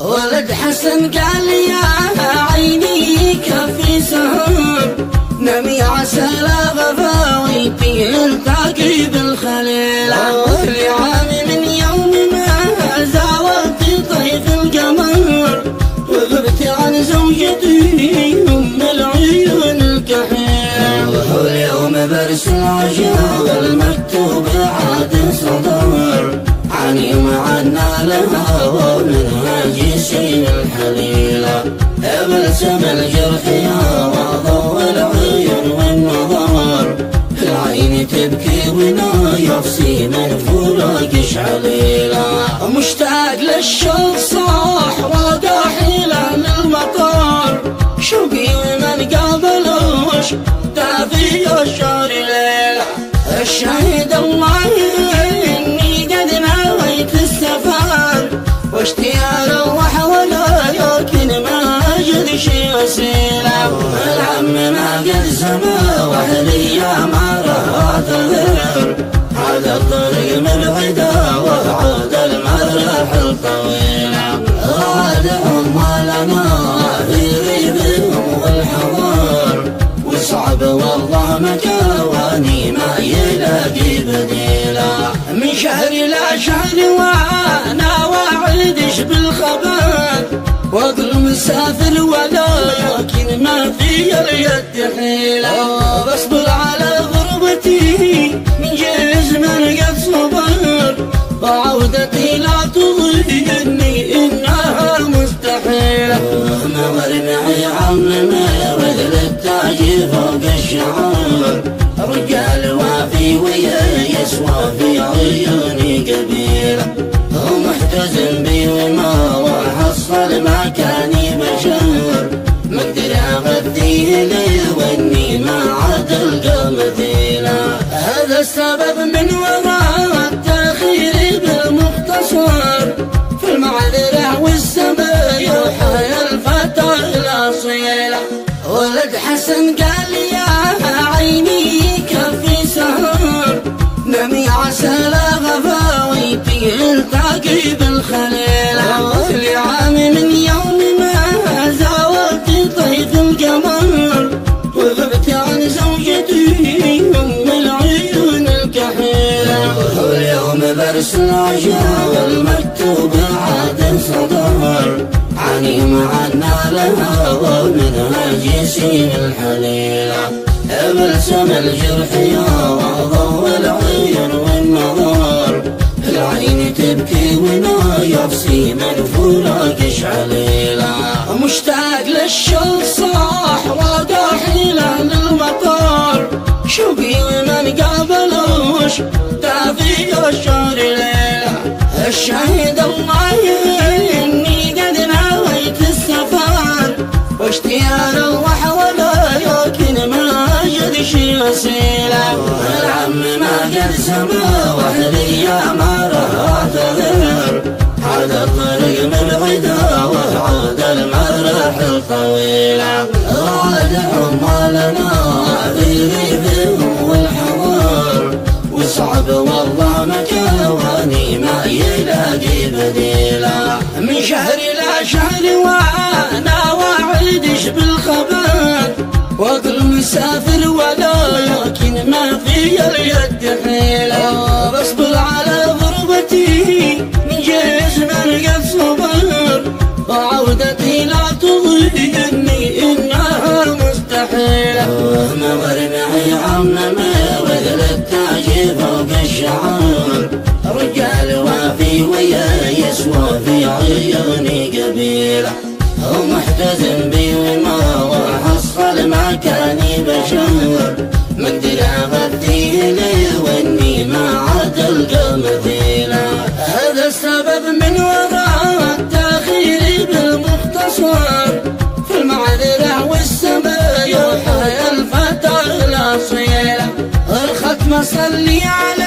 ولد حسن قال يا عيني كفي سهر نمي عسى لا غفاوي في التقي بالخليل لعام من يوم ما زاوت طيف القمر وغبت عن زوجتي أم العيون الكحيل واليوم برسل عجاب المكتوب عاد صدر عني معنا لها ومنها جسيم الحليلة ابلسم الجرح يا وضوء العيون والنظر العين تبكي ولا يفصي من فراقش عليلة مشتاق للشوق صاح وقاحيلة للمطار شوقي ومن قابلوش دافي الشهر ليلة الشهيد الله اني قد نويت السفر واشتياق اروح ولكن ما اجد شي وسيله العم ما قد سما واهلي ما رأت غير عاد الطريق مبعده وعاد المراحل طويله غادهم ولنا في غيبهم والحضار وصعب والله مكواني ما يلاقي بديله من شهر لا شهر وانا واعدش بالخبر واقول مسافر ولكن ما في اليد حيله بصبر على غربتي من جيز من قد صبر وعودتي لا تضيعني انها مستحيله نظر معي عمنا وذل التاج فوق الشعر رجال وافي ويا يسوى في عيوني قبيله ومحتزم بي وما وحصل ما كاني بشر ما اقدر اغذيه لي واني ما عاد القى مثيله هذا السبب من وراء التاخير بالمختصر في المعذره والسبب يوحى الفتى الاصيله ولد حسن قال يا عيني كفي سهر نمي عسى لا غفاوي في التقي بالخليله لعام من يوم ما زاوت طيف القمر وغبت عن زوجتي ام العيون الكحيله واليوم برسل عجاب المكتوب عاد صدر عني معنا لها ومنها جسيم الحليله ابلسم الجرح يا وضوء العيون والنظر العين تبكي ولا يفصي من فراقش عليلة مشتاق للشوق صاح وقاحيلة للمطار شوقي ومن قابلوش دافي الشهر ليلة الشهيد الله اني قد نويت السفر واشتياق اروح ولكن ما اجد شي وسيله العم ما قد سما واهلي ما رأت غير عاد الطريق مبعده وعاد المراحل طويله غادهم ولنا في غيبهم والحضار وصعب والله مكواني ما يلاقي بديله من شهر لا شهر وانا واعدش بالخبر واقول مسافر ولكن ما في اليد حيله بصبر على غربتي من جيش من قد صبر وعودتي لا تضيعني انها مستحيله نظر معي عمنا وذل التاج فوق الشعر رجال وافي ويا يسوى في عيوني قبيله ومحتزم بي وما وحصل ما كاني بشر ما اقدر اغذيه لي واني ما عاد القى مثيله هذا السبب من وراء التاخير بالمختصر في المعذره والسبب يوحى الفتى الاصيله الختم صلي على